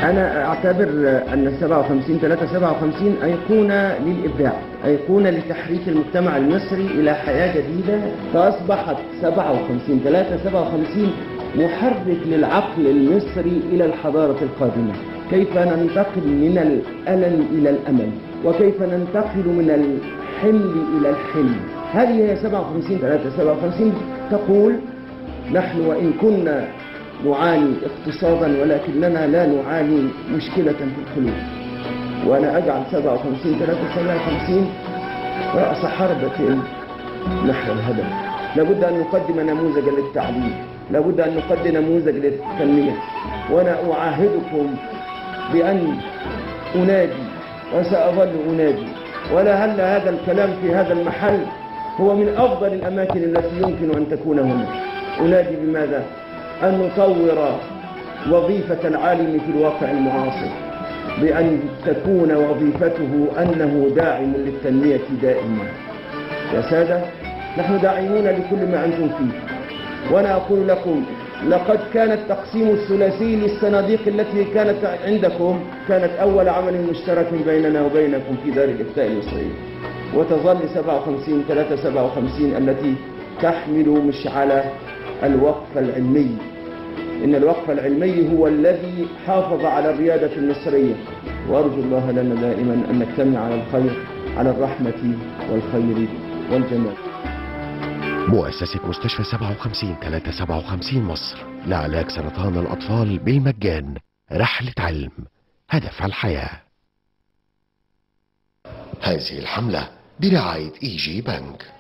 أنا أعتبر أن 57 أيقونة للإبداع، أيقونة لتحريك المجتمع المصري إلى حياة جديدة، فأصبحت 57 محرك للعقل المصري إلى الحضارة القادمة. كيف ننتقل من الألم إلى الأمل، وكيف ننتقل من الحمل إلى الحلم. هذه هي 57 تقول: نحن وإن كنا نعاني اقتصادا ولكننا لا نعاني مشكلة في القلوب. وأنا أجعل 57 رأس حربة نحو الهدف. لابد أن نقدم نموذجا للتعليم، لابد أن نقدم نموذج للتنمية. وأنا أعاهدكم بأن أنادي وسأظل أنادي، ولعل هذا الكلام في هذا المحل هو من أفضل الأماكن التي يمكن أن تكون هنا. أنادي بماذا؟ أن نطور وظيفة العالم في الواقع المعاصر، بأن تكون وظيفته أنه داعم للتنمية دائما. يا سادة، نحن داعمون لكل ما أنتم فيه. وأنا أقول لكم: لقد كان التقسيم الثلاثي للصناديق التي كانت عندكم كانت أول عمل مشترك بيننا وبينكم في دار الإفتاء المصرية، وتظل 57 التي تحمل مشعل الوقف العلمي. إن الوقف العلمي هو الذي حافظ على الريادة المصرية، وأرجو الله لنا دائما أن نجتمع على الخير، على الرحمة والخير والجمال. مؤسسة مستشفى 57 مصر لعلاج سرطان الأطفال بالمجان. رحلة علم، هدف الحياة. هذه الحملة برعاية إي جي بنك.